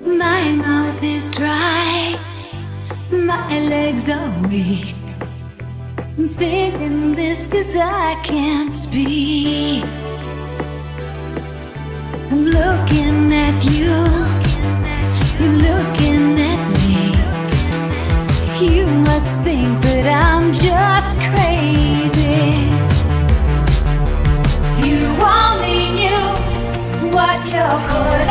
My mouth is dry, my legs are weak. I'm thinking this 'cause I can't speak. I'm looking at you, you're looking at me. You must think that I'm just crazy. If you only knew what you're put